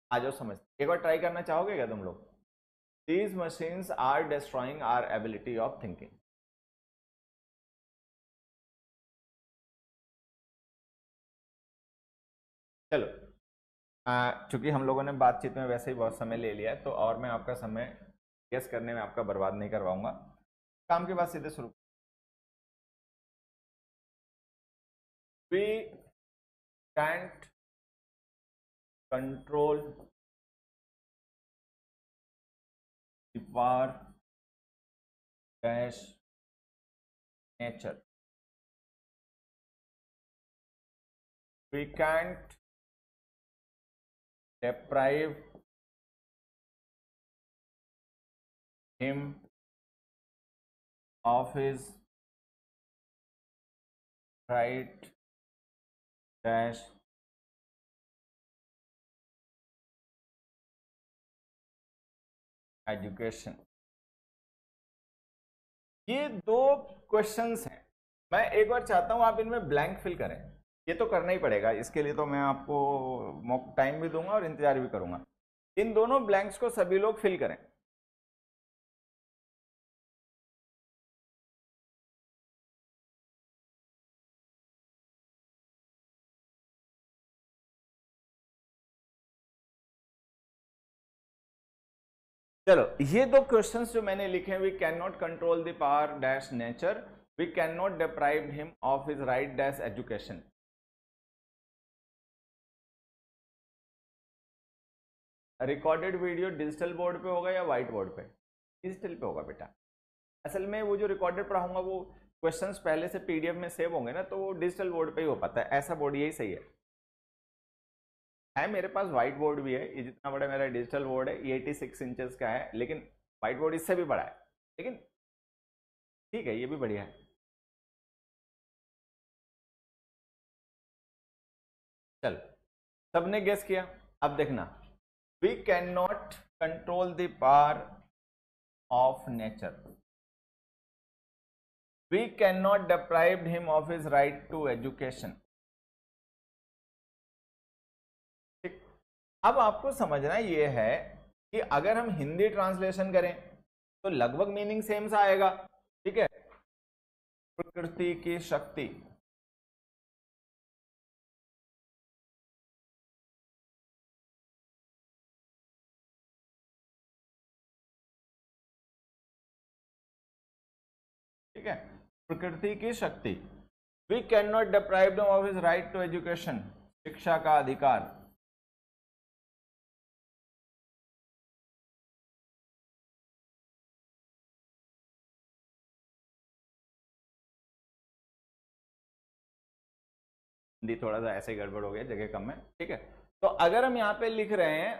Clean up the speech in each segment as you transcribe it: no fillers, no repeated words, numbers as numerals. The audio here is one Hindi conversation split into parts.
आ जाओ समझ, एक बार ट्राई करना चाहोगे क्या तुम लोग? These machines are destroying our ability of thinking. चलो, चूंकि हम लोगों ने बातचीत में वैसे ही बहुत समय ले लिया है, तो और मैं आपका समय गेस करने में आपका बर्बाद नहीं करवाऊंगा। काम के बाद सीधे शुरू। We can't control the power dash nature. We can't deprive him of his right dash education. ये दो क्वेश्चंस हैं, मैं एक बार चाहता हूं आप इनमें ब्लैंक फिल करें। ये तो करना ही पड़ेगा, इसके लिए तो मैं आपको टाइम भी दूंगा और इंतजार भी करूंगा। इन दोनों ब्लैंक्स को सभी लोग फिल करें। चलो, ये दो क्वेश्चंस जो मैंने लिखे हैं, we can not control the power dash nature, we can not deprive him of his right dash education. Recorded video digital board पे होगा या व्हाइट बोर्ड पे? डिजिटल पे होगा बेटा। असल में वो जो रिकॉर्डेड पढ़ाऊंगा वो क्वेश्चंस पहले से पीडीएफ में सेव होंगे ना, तो वो डिजिटल बोर्ड पे ही हो पाता है। ऐसा बोर्ड यही सही है मेरे पास व्हाइट बोर्ड भी है। ये जितना बड़ा मेरा डिजिटल बोर्ड है ये 86 इंचेस का है, लेकिन व्हाइट बोर्ड इससे भी बड़ा है, लेकिन ठीक है, ये भी बढ़िया है। चलो, सबने गेस किया, अब देखना। We can not control the power of nature, we can not deprive him of his right to education. ठीक, अब आपको समझना ये है कि अगर हम हिंदी ट्रांसलेशन करें तो लगभग मीनिंग सेम सा आएगा। ठीक है, प्रकृति की शक्ति, ठीक है, प्रकृति की शक्ति। We can not deprive of his right to education, शिक्षा का अधिकार। हिंदी थोड़ा सा ऐसे गड़बड़ हो गया, जगह कम है। ठीक है, तो अगर हम यहां पे लिख रहे हैं,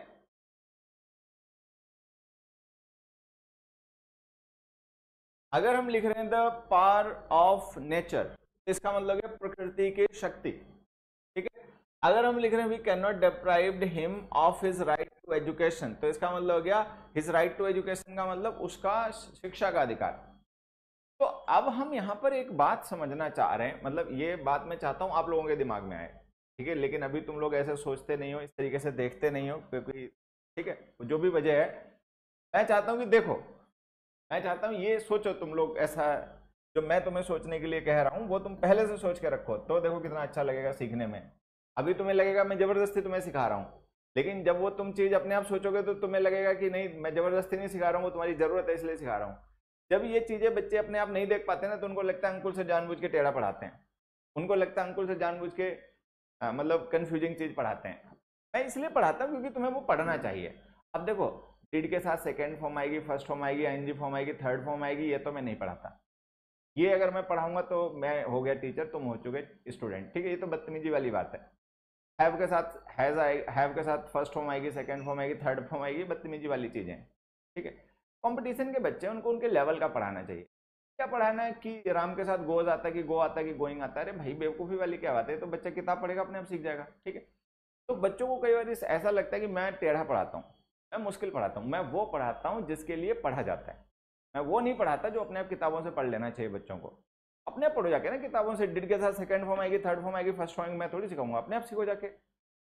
अगर हम लिख रहे हैं द पावर ऑफ नेचर, इसका मतलब है प्रकृति की शक्ति। ठीक है, अगर हम लिख रहे हैं we can not deprived him of his right to education, तो इसका मतलब हो गया हिज राइट टू एजुकेशन का मतलब उसका शिक्षा का अधिकार। तो अब हम यहां पर एक बात समझना चाह रहे हैं, मतलब ये बात मैं चाहता हूं आप लोगों के दिमाग में आए। ठीक है, लेकिन अभी तुम लोग ऐसे सोचते नहीं हो, इस तरीके से देखते नहीं हो, क्योंकि ठीक है जो भी वजह है, मैं चाहता हूं कि देखो, मैं चाहता हूं ये सोचो तुम लोग, ऐसा जो मैं तुम्हें सोचने के लिए कह रहा हूं वो तुम पहले से सोच के रखो, तो देखो कितना अच्छा लगेगा सीखने में। अभी तुम्हें लगेगा मैं जबरदस्ती तुम्हें सिखा रहा हूँ, लेकिन जब वो तुम चीज अपने आप सोचोगे तो तुम्हें लगेगा कि नहीं, मैं जबरदस्ती नहीं सिखा रहा हूँ, वो तुम्हारी जरूरत है इसलिए सिखा रहा हूँ। जब ये चीजें बच्चे अपने आप नहीं देख पाते ना, तो उनको लगता है अंकुल से जानबूझ के टेढ़ा पढ़ाते हैं, उनको लगता है अंकुल से जानबूझ के मतलब कंफ्यूजिंग चीज पढ़ाते हैं। मैं इसलिए पढ़ाता हूँ क्योंकि तुम्हें वो पढ़ना चाहिए। अब देखो, डिड के साथ सेकंड फॉर्म आएगी, फर्स्ट फॉर्म आएगी, आईएनजी फॉर्म आएगी, थर्ड फॉर्म आएगी, ये तो मैं नहीं पढ़ाता। ये अगर मैं पढ़ाऊंगा तो मैं हो गया टीचर, तुम हो चुके स्टूडेंट। ठीक है, ये तो बदतमीजी वाली बात है। हैव के साथ हैज आएगी, हैव के साथ फर्स्ट फॉर्म आएगी, सेकंड फॉर्म आएगी, थर्ड फॉर्म आएगी, बदतमीजी वाली चीजें। ठीक है, कंपटीशन के बच्चे उनको उनके लेवल का पढ़ाना चाहिए। क्या पढ़ाना है कि राम के साथ गोज आता है कि गो आता है कि गोइंग आता है? अरे भाई बेवकूफ़ी वाली क्या बात है, तो बच्चा किताब पढ़ेगा अपने आप सीख जाएगा। ठीक है, तो बच्चों को कई बार ऐसा लगता है कि मैं टेढ़ा पढ़ाता हूँ, मैं मुश्किल पढ़ाता हूँ। मैं वो पढ़ाता हूँ जिसके लिए पढ़ा जाता है, मैं वो नहीं पढ़ाता जो अपने आप किताबों से पढ़ लेना चाहिए बच्चों को। अपने आप पढ़ो जाके ना किताबों से, डिड के साथ सेकंड फॉर्म आएगी, थर्ड फॉर्म आएगी, फर्स्ट फॉर्म मैं थोड़ी सिखाऊंगा, अपने आप सीखो जाके।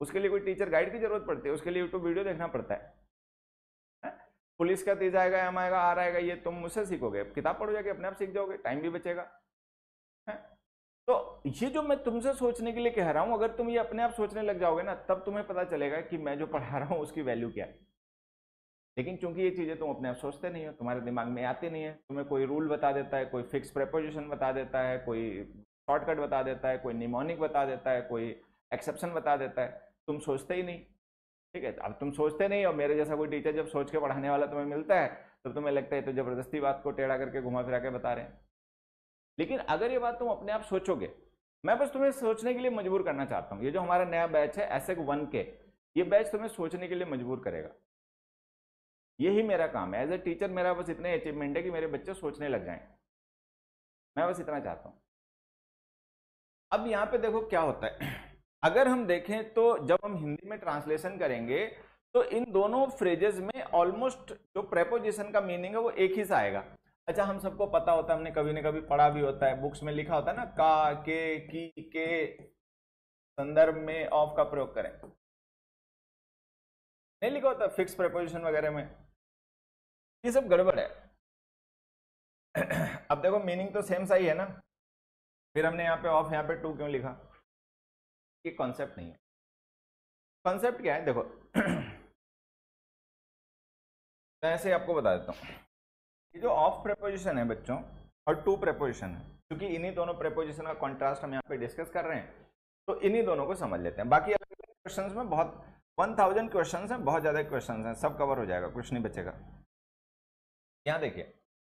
उसके लिए कोई टीचर गाइड की जरूरत पड़ती है? उसके लिए यूट्यूब वीडियो देखना पड़ता है? पुलिस का तेज आएगा, एम आएगा, आर आएगा, ये तुम मुझसे सीखोगे? किताब पढ़ो जाके, अपने आप सीख जाओगे, टाइम भी बचेगा। है? तो ये जो मैं तुमसे सोचने के लिए कह रहा हूं, अगर तुम ये अपने आप सोचने लग जाओगे ना, तब तुम्हें पता चलेगा कि मैं जो पढ़ा रहा हूं उसकी वैल्यू क्या है। लेकिन चूंकि ये चीजें तुम अपने आप सोचते नहीं हो, तुम्हारे दिमाग में आती नहीं है, तुम्हें कोई रूल बता देता है, कोई फिक्स प्रेपोजिशन बता देता है, कोई शॉर्टकट बता देता है, कोई निमोनिक बता देता है, कोई एक्सेप्शन बता देता है, तुम सोचते ही नहीं। ठीक है, अब तुम सोचते नहीं, और मेरे जैसा कोई टीचर जब सोच के पढ़ाने वाला तुम्हें मिलता है, तो तुम्हें लगता है तो जबरदस्ती बात को टेढ़ा करके घुमा फिरा के बता रहे हैं। लेकिन अगर ये बात तुम अपने आप सोचोगे, मैं बस तुम्हें सोचने के लिए मजबूर करना चाहता हूँ। ये जो हमारा नया बैच है एसेक 1 के, ये बैच तुम्हें सोचने के लिए मजबूर करेगा। यही मेरा काम है एज ए टीचर। मेरा बस इतने अचीवमेंट है कि मेरे बच्चे सोचने लग जाएं। मैं बस इतना चाहता हूं। अब यहां पे देखो क्या होता है। अगर हम देखें तो जब हम हिंदी में ट्रांसलेशन करेंगे तो इन दोनों फ्रेजेस में ऑलमोस्ट जो प्रेपोजिशन का मीनिंग है वो एक ही सा आएगा। अच्छा, हम सबको पता होता है, हमने कभी न कभी पढ़ा भी होता है, बुक्स में लिखा होता है ना, का, के, की, के संदर्भ में ऑफ का प्रयोग करें, नहीं लिखा होता फिक्स प्रेपोजिशन वगैरह में। ये सब गड़बड़ है। अब देखो मीनिंग तो सेम सा ही है ना, फिर हमने यहाँ पे ऑफ, यहाँ पे टू क्यों लिखा? ये कॉन्सेप्ट नहीं है। कॉन्सेप्ट क्या है देखो, तो ऐसे आपको बता देता हूँ। ये जो ऑफ प्रेपोजिशन है बच्चों और टू प्रेपोजिशन है, क्योंकि इन्हीं दोनों प्रेपोजिशन का कॉन्ट्रास्ट हम यहाँ पे डिस्कस कर रहे हैं, तो इन्हीं दोनों को समझ लेते हैं। बाकी अलग अलग क्वेश्चंस में बहुत 1000 क्वेश्चंस हैं, बहुत ज्यादा क्वेश्चंस हैं, सब कवर हो जाएगा, कुछ नहीं बचेगा। यहाँ देखिए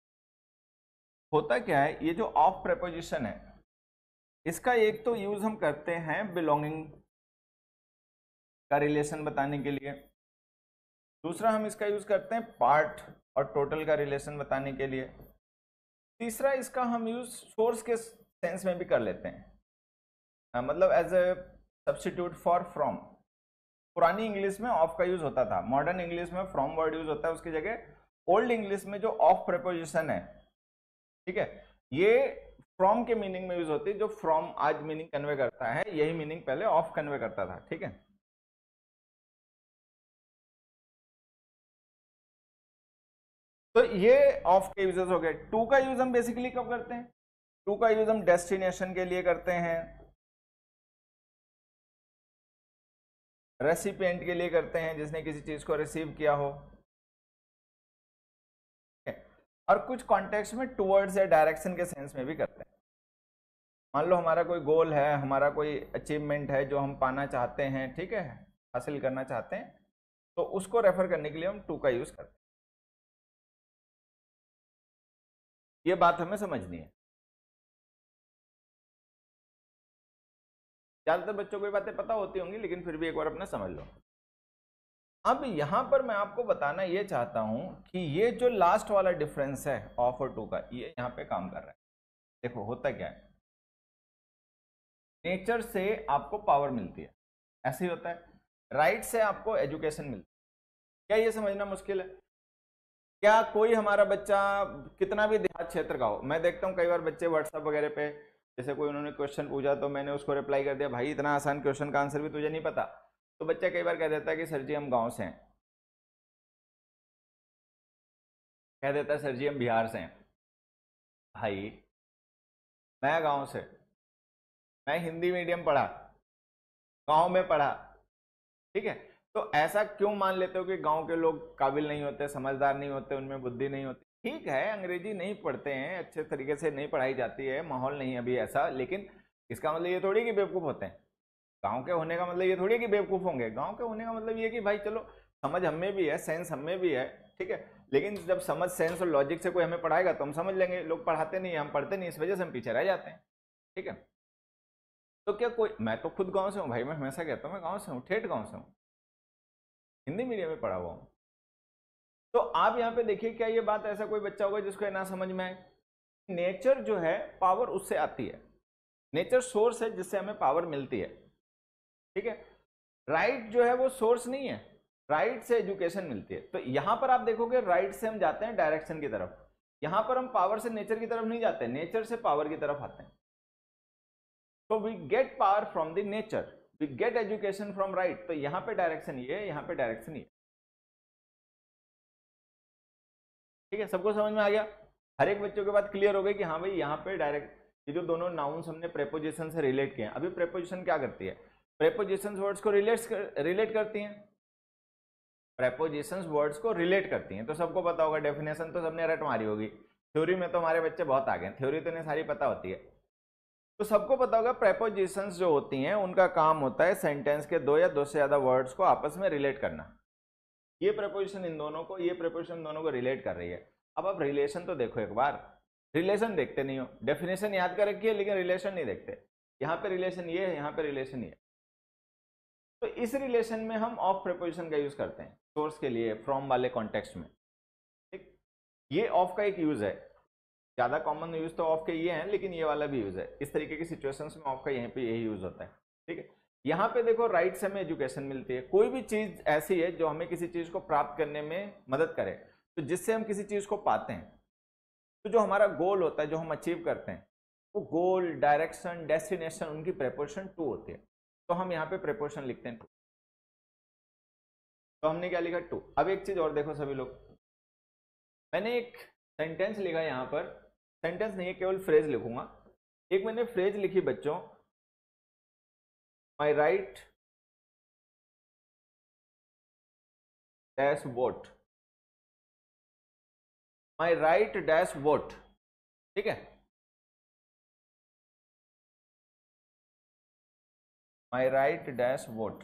होता क्या है, ये जो ऑफ प्रेपोजिशन है इसका एक तो यूज हम करते हैं बिलोंगिंग का रिलेशन बताने के लिए, दूसरा हम इसका यूज करते हैं पार्ट और टोटल का रिलेशन बताने के लिए, तीसरा इसका हम यूज सोर्स के सेंस में भी कर लेते हैं, मतलब as a substitute for from. पुरानी इंग्लिश में ऑफ का यूज होता था, मॉडर्न इंग्लिश में फ्रॉम वर्ड यूज होता है उसकी जगह। ओल्ड इंग्लिश में जो ऑफ प्रेपोजिशन है, ठीक है, ये फ्रॉम के मीनिंग में यूज होती है। जो फ्रॉम आज मीनिंग कन्वे करता है, यही मीनिंग पहले ऑफ कन्वे करता था। ठीक है, तो ये ऑफ के यूजेस हो गए। टू का यूज हम बेसिकली कब करते हैं? टू का यूज हम डेस्टिनेशन के लिए करते हैं, रेसिपिएंट के लिए करते हैं, जिसने किसी चीज को रिसीव किया हो, और कुछ कॉन्टेक्स्ट में टुवर्ड्स या डायरेक्शन के सेंस में भी करते हैं। मान लो हमारा कोई गोल है, हमारा कोई अचीवमेंट है जो हम पाना चाहते हैं, ठीक है, हासिल करना चाहते हैं, तो उसको रेफर करने के लिए हम टू का यूज करते हैं। ये बात हमें समझनी है। ज्यादातर बच्चों को ये बातें पता होती होंगी, लेकिन फिर भी एक बार अपना समझ लो। अब यहां पर मैं आपको बताना ये चाहता हूं कि ये जो लास्ट वाला डिफरेंस है ऑफ और टू का, ये यहां पे काम कर रहा है। देखो होता क्या है, नेचर से आपको पावर मिलती है, ऐसे ही होता है। राइट से आपको एजुकेशन मिलती है। क्या ये समझना मुश्किल है? क्या कोई हमारा बच्चा कितना भी देहात क्षेत्र का हो, मैं देखता हूँ कई बार बच्चे व्हाट्सएप वगैरह पे, जैसे कोई उन्होंने क्वेश्चन पूछा तो मैंने उसको रिप्लाई कर दिया, भाई इतना आसान क्वेश्चन का आंसर भी तुझे नहीं पता? तो बच्चा कई बार कह देता है कि सर जी हम गाँव से हैं, कह देता है सर जी हम बिहार से हैं। भाई मैं गाँव से, मैं हिंदी मीडियम पढ़ा, गाँव में पढ़ा, ठीक है, तो ऐसा क्यों मान लेते हो कि गांव के लोग काबिल नहीं होते, समझदार नहीं होते, उनमें बुद्धि नहीं होती? ठीक है, अंग्रेजी नहीं पढ़ते हैं, अच्छे तरीके से नहीं पढ़ाई जाती है, माहौल नहीं है अभी ऐसा, लेकिन इसका मतलब ये थोड़ी कि बेवकूफ होते हैं। गांव के होने का मतलब ये थोड़ी है कि बेवकूफ होंगे। गांव के होने का मतलब ये कि भाई चलो समझ हमें भी है, सेंस हमें भी है, ठीक है, लेकिन जब समझ, सेंस और लॉजिक से कोई हमें पढ़ाएगा तो हम समझ लेंगे। लोग पढ़ाते नहीं, हम पढ़ते नहीं, इस वजह से हम पीछे रह जाते हैं। ठीक है, तो क्या कोई, मैं तो खुद गाँव से हूँ भाई, मैं हमेशा कहता हूँ मैं गाँव से हूँ, ठेठ गाँव से हूँ, हिंदी मीडियम में पढ़ा हुआ हूं। तो आप यहां पे देखिए, क्या ये बात ऐसा कोई बच्चा होगा जिसको ना समझ में आए? नेचर जो है पावर उससे आती है, नेचर सोर्स है जिससे हमें पावर मिलती है। ठीक है, राइट जो है वो सोर्स नहीं है, राइट से एजुकेशन मिलती है। तो यहां पर आप देखोगे राइट से हम जाते हैं डायरेक्शन की तरफ, यहां पर हम पावर से नेचर की तरफ नहीं जाते, नेचर से पावर की तरफ आते हैं। तो we get power from the nature, we get education from right, तो यहाँ पे डायरेक्शन ये है, यहाँ पे डायरेक्शन ये। ठीक है, सबको समझ में आ गया? हर एक बच्चों के बात क्लियर हो गई कि हाँ भाई यहाँ पे डायरेक्ट, ये जो दोनों नाउन्स हमने प्रेपोजिशन से रिलेट किए हैं। अभी प्रेपोजिशन क्या करती है? प्रेपोजिशन वर्ड्स को रिलेट करती हैं, प्रेपोजिशंस वर्ड्स को रिलेट करती हैं। तो सबको पता होगा, डेफिनेशन तो सबने रट मारी होगी। थ्योरी में तो हमारे बच्चे बहुत आगे हैं, थ्योरी तो इन्हें सारी पता होती है। तो सबको पता होगा प्रेपोजिशंस जो होती हैं उनका काम होता है सेंटेंस के दो या दो से ज्यादा वर्ड्स को आपस में रिलेट करना। ये प्रेपोजिशन इन दोनों को, ये प्रेपोजिशन दोनों को रिलेट कर रही है। अब आप रिलेशन तो देखो एक बार, रिलेशन देखते नहीं हो, डेफिनेशन याद कर रखी है लेकिन रिलेशन नहीं देखते। यहाँ पे रिलेशन ये है, यहाँ पे रिलेशन ये है। तो इस रिलेशन में हम ऑफ प्रेपोजिशन का यूज करते हैं सोर्स के लिए, फ्रॉम वाले कॉन्टेक्स्ट में। ठीक, ये ऑफ का एक यूज है, ज्यादा कॉमन यूज तो ऑफ के ये हैं, लेकिन ये वाला भी यूज है। इस तरीके की सिचुएशंस में ऑफ का यहीं पे यही यूज होता है। ठीक है, यहाँ पे देखो राइट से हमें एजुकेशन मिलती है। कोई भी चीज ऐसी है जो हमें किसी चीज को प्राप्त करने में मदद करे, तो जिससे हम किसी चीज को पाते हैं, तो जो हमारा गोल होता है, जो हम अचीव करते हैं, वो गोल, डायरेक्शन, डेस्टिनेशन, उनकी प्रेपोजिशन टू होती है। तो हम यहाँ पे प्रेपोजिशन लिखते हैं टू। तो हमने क्या लिखा? टू। अब एक चीज और देखो सभी लोग, मैंने एक सेंटेंस लिखा यहाँ पर, सेंटेंस नहीं है, केवल फ्रेज लिखूंगा। एक मैंने फ्रेज लिखी बच्चों, my right dash vote, my right dash vote. ठीक है, माई राइट डैश वोट।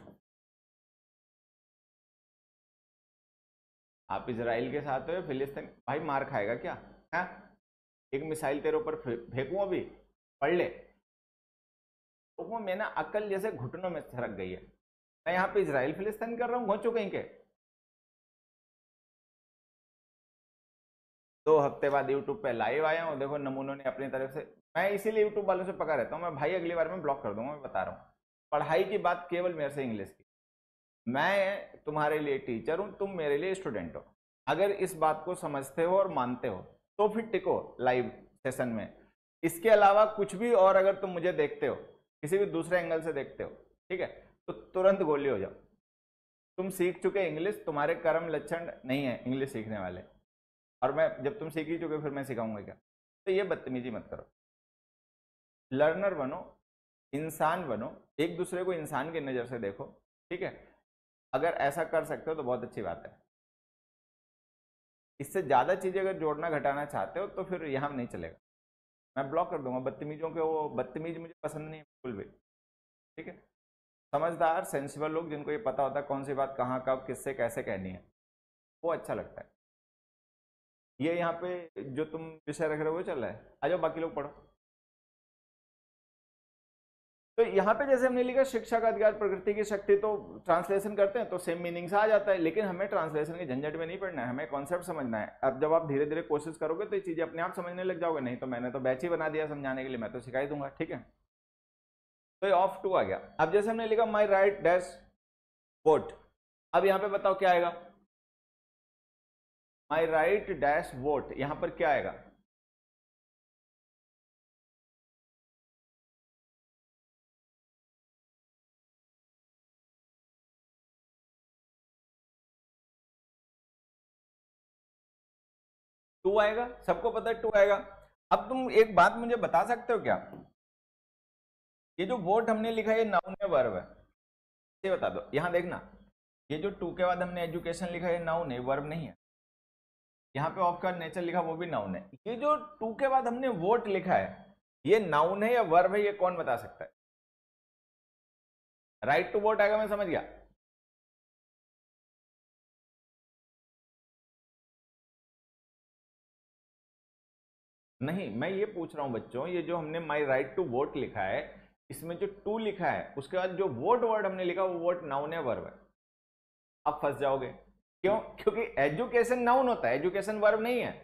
आप इजराइल के साथ हो, फिलिस्तीन, भाई मार खाएगा क्या है? एक मिसाइल तेरे ऊपर फेंकूं अभी, पढ़ ले। तो वो मैं ना अकल जैसे घुटनों में सरक गई है। मैं यहाँ पे इजराइल फिलिस्तीन कर रहा हूँ, घोंचो कहीं के। 2 हफ्ते बाद यूट्यूब पे लाइव आया हूँ, देखो नमूनों ने अपनी तरफ से। मैं इसीलिए यूट्यूब वालों से पका रहता हूँ, मैं भाई अगली बार में ब्लॉक कर दूंगा, मैं बता रहा हूँ। पढ़ाई की बात केवल मेरे से इंग्लिश की, मैं तुम्हारे लिए टीचर हूँ, तुम मेरे लिए स्टूडेंट हो। अगर इस बात को समझते हो और मानते हो तो फिर टिको लाइव सेशन में। इसके अलावा कुछ भी और अगर तुम मुझे देखते हो, किसी भी दूसरे एंगल से देखते हो, ठीक है, तो तुरंत गोली हो जाओ। तुम सीख चुके इंग्लिश, तुम्हारे कर्म लक्षण नहीं है इंग्लिश सीखने वाले। और मैं जब तुम सीख ही चुके फिर मैं सिखाऊंगा क्या? तो ये बदतमीजी मत करो, लर्नर बनो, इंसान बनो, एक दूसरे को इंसान की नज़र से देखो। ठीक है, अगर ऐसा कर सकते हो तो बहुत अच्छी बात है। इससे ज़्यादा चीज़ें अगर जोड़ना घटाना चाहते हो तो फिर यहाँ नहीं चलेगा, मैं ब्लॉक कर दूंगा बदतमीजों के। वो बदतमीज मुझे पसंद नहीं है बिल्कुल भी। ठीक है, समझदार सेंसिबल लोग जिनको ये पता होता है कौन सी बात कहाँ कब किससे कैसे कहनी है, वो अच्छा लगता है। ये यहाँ पे जो तुम विषय रख रहे हो वो चल रहा है, आ जाओ बाकी लोग पढ़ो। तो यहाँ पे जैसे हमने लिखा शिक्षा का अधिकार प्रकृति की शक्ति, तो ट्रांसलेशन करते हैं तो सेम मीनिंग से आ जाता है, लेकिन हमें ट्रांसलेशन के झंझट में नहीं पड़ना है, हमें कॉन्सेप्ट समझना है। अब जब आप धीरे धीरे कोशिश करोगे तो ये चीजें अपने आप समझने लग जाओगे। नहीं तो मैंने तो बैच ही बना दिया समझाने के लिए, मैं तो सिखा ही दूंगा। ठीक है, तो ये ऑफ टू आ गया। अब जैसे हमने लिखा माई राइट डैश वोट, अब यहाँ पे बताओ क्या आएगा? माई राइट डैश वोट, यहां पर क्या आएगा? टू आएगा, सबको पता है टू आएगा। अब तुम एक बात मुझे बता सकते हो क्या, ये जो वोट हमने लिखा है ये नाउन है वर्ब है? ये बता दो, यहां देखना, ये जो टू के बाद हमने एजुकेशन लिखा है नाउन है, वर्ब नहीं है। यहाँ पे ऑफ का नेचर लिखा वो भी नाउन है। ये जो टू के बाद हमने वोट लिखा है ये नाउन है या वर्ब है, ये कौन बता सकता है? राइट टू वोट आएगा, मैं समझ गया। नहीं, मैं ये पूछ रहा हूं बच्चों, ये जो हमने माई राइट टू वोट लिखा है, इसमें जो टू लिखा है उसके बाद जो वोट वर्ड हमने लिखा वो वोट नाउन है वर्ब है? आप फंस जाओगे। क्यों? क्योंकि एजुकेशन नाउन होता है, एजुकेशन वर्ब नहीं है।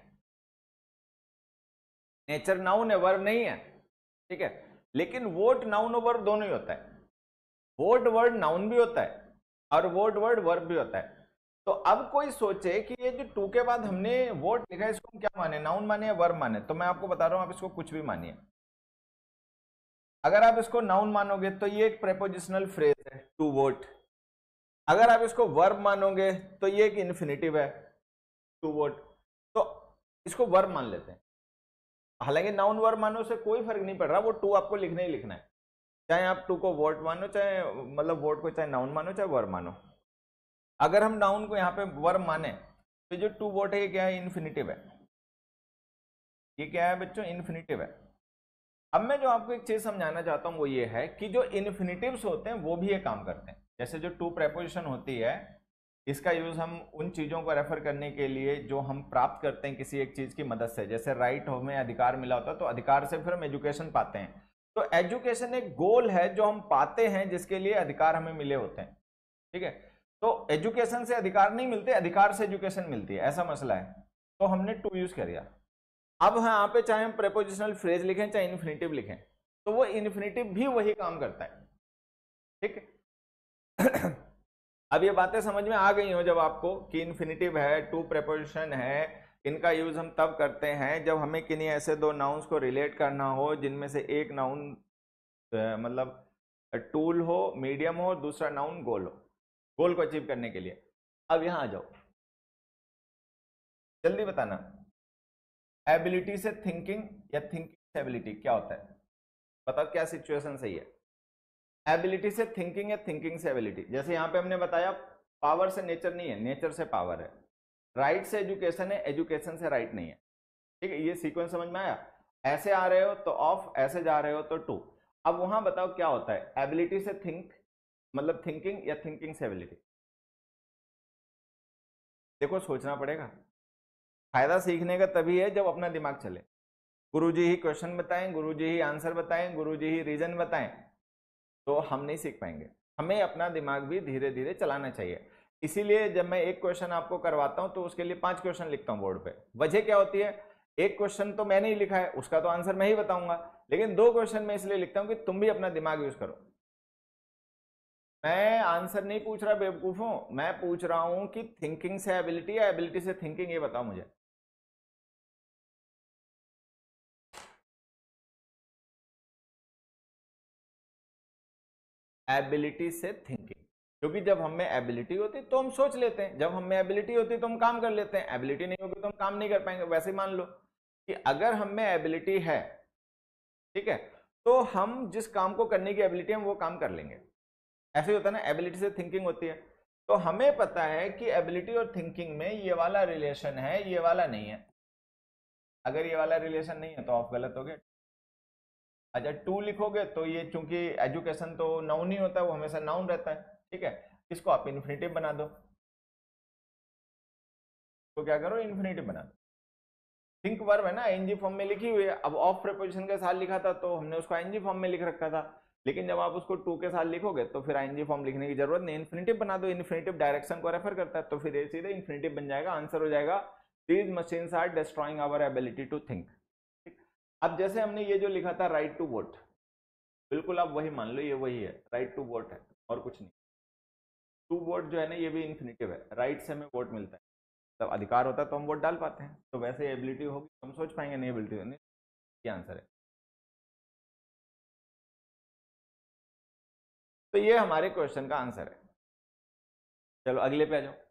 नेचर नाउन है, वर्ब नहीं है। ठीक है, लेकिन वोट नाउन और वर्ब दोनों ही होता है। वोट वर्ड नाउन भी होता है और वोट वर्ड वर्ब भी होता है। तो अब कोई सोचे कि ये जो टू के बाद हमने वोट लिखा है इसको हम क्या माने, नाउन माने या वर्ब माने? तो मैं आपको बता रहा हूं आप इसको कुछ भी मानिए। अगर आप इसको नाउन मानोगे तो ये एक प्रेपोजिशनल फ्रेज है टू वोट। अगर आप इसको वर्ब मानोगे तो ये एक इन्फिनिटिव है टू वोट। तो इसको वर्ब मान लेते हैं। हालांकि नाउन वर्ब मानो से कोई फर्क नहीं पड़ रहा, वो टू आपको लिखना ही लिखना है, चाहे आप टू को वोट मानो, चाहे मतलब वोट को चाहे नाउन मानो, चाहे वर्ब मानो। अगर हम नाउन को यहाँ पे वर्ब माने तो जो टू वोट है ये क्या है? इन्फिनिटिव है। ये क्या है बच्चों? इन्फिनिटिव है। अब मैं जो आपको एक चीज समझाना चाहता हूं वो ये है कि जो इन्फिनिटिव्स होते हैं वो भी ये काम करते हैं। जैसे जो टू प्रेपोजिशन होती है, इसका यूज हम उन चीजों को रेफर करने के लिए जो हम प्राप्त करते हैं किसी एक चीज की मदद से। जैसे राइट हमें अधिकार मिला होता है तो अधिकार से फिर हम एजुकेशन पाते हैं। तो एजुकेशन एक गोल है जो हम पाते हैं, जिसके लिए अधिकार हमें मिले होते हैं। ठीक है, तो एजुकेशन से अधिकार नहीं मिलते, अधिकार से एजुकेशन मिलती है, ऐसा मसला है। तो हमने टू यूज कर दिया। अब यहाँ पे चाहे हम प्रेपोजिशनल फ्रेज लिखें चाहे इन्फिनिटिव लिखें, तो वो इन्फिनिटिव भी वही काम करता है। ठीक है अब ये बातें समझ में आ गई हो जब आपको कि इन्फिनिटिव है, टू प्रेपोजिशन है, इनका यूज हम तब करते हैं जब हमें किन्हीं ऐसे दो नाउन्स को रिलेट करना हो जिनमें से एक नाउन मतलब टूल हो, मीडियम हो, दूसरा नाउन गोल हो, गोल को अचीव करने के लिए। अब यहां आ जाओ, जल्दी बताना, एबिलिटी से थिंकिंग या थिंकिंग से एबिलिटी क्या होता है? बताओ क्या सिचुएशन सही है? एबिलिटी से थिंकिंग या थिंकिंग से एबिलिटी। जैसे यहां पे हमने बताया पावर से नेचर नहीं है, नेचर से पावर है। राइट से एजुकेशन है, एजुकेशन से राइट नहीं है। ठीक है, ये सीक्वेंस समझ में आया? ऐसे आ रहे हो तो ऑफ, ऐसे जा रहे हो तो टू। अब वहां बताओ क्या होता है? एबिलिटी से थिंक मतलब थिंकिंग या थिंकिंग से एबिलिटी? देखो सोचना पड़ेगा। फायदा सीखने का तभी है जब अपना दिमाग चले। गुरुजी ही क्वेश्चन बताएं, गुरुजी ही आंसर बताएं, गुरुजी ही रीजन बताएं, तो हम नहीं सीख पाएंगे। हमें अपना दिमाग भी धीरे धीरे चलाना चाहिए। इसीलिए जब मैं एक क्वेश्चन आपको करवाता हूं तो उसके लिए 5 क्वेश्चन लिखता हूं बोर्ड पे। वजह क्या होती है? एक क्वेश्चन तो मैंने ही लिखा है, उसका तो आंसर मैं ही बताऊंगा, लेकिन 2 क्वेश्चन मैं इसलिए लिखता हूं कि तुम भी अपना दिमाग यूज करो। मैं आंसर नहीं पूछ रहा बेवकूफों, मैं पूछ रहा हूं कि थिंकिंग से एबिलिटी या एबिलिटी से थिंकिंग, ये बताओ मुझे। एबिलिटी से थिंकिंग, क्योंकि जब हमें एबिलिटी होती तो हम सोच लेते हैं, जब हमें एबिलिटी होती तो हम काम कर लेते हैं, एबिलिटी नहीं होगी तो हम काम नहीं कर पाएंगे। वैसे ही मान लो कि अगर हमें एबिलिटी है, ठीक है, तो हम जिस काम को करने की एबिलिटी है वो काम कर लेंगे। ऐसे ही होता है ना, एबिलिटी से थिंकिंग होती है। तो हमें पता है कि एबिलिटी और थिंकिंग में ये वाला रिलेशन है, ये वाला नहीं है। अगर ये वाला रिलेशन नहीं है तो आप गलत हो गए। अच्छा, टू लिखोगे तो ये चूंकि एजुकेशन तो नाउन ही होता है, वो हमेशा नाउन रहता है। ठीक है, इसको आप इन्फिनिटिव बना दो। तो क्या करो? इन्फिनिटिव बना दो। थिंक वर्ब है ना, आईएनजी फॉर्म में लिखी हुई है। अब ऑफ प्रीपोजिशन के साथ लिखा था तो हमने उसको आईएनजी फॉर्म में लिख रखा था, लेकिन जब आप उसको टू के साथ लिखोगे तो फिर आईएनजी फॉर्म लिखने की जरूरत नहीं, इन्फिनिटिव बना दो। इन्फिनिटिव डायरेक्शन को रेफर करता है, तो फिर ये सीधे इन्फिनिटिव बन जाएगा। आंसर हो जाएगा these machines are destroying our ability to think. अब जैसे हमने ये जो लिखा था राइट टू वोट, बिल्कुल आप वही मान लो, ये वही है, राइट टू वोट है और कुछ नहीं। टू वोट जो है ना, ये भी इन्फिनिटिव है, राइट से हमें वोट मिलता है, तब अधिकार होता है तो हम वोट डाल पाते हैं। तो वैसे एबिलिटी होगी तो हम सोच पाएंगे, नहीं एबिलिटी नहीं। ये आंसर है। तो ये हमारे क्वेश्चन का आंसर है। चलो अगले पे आ जाओ।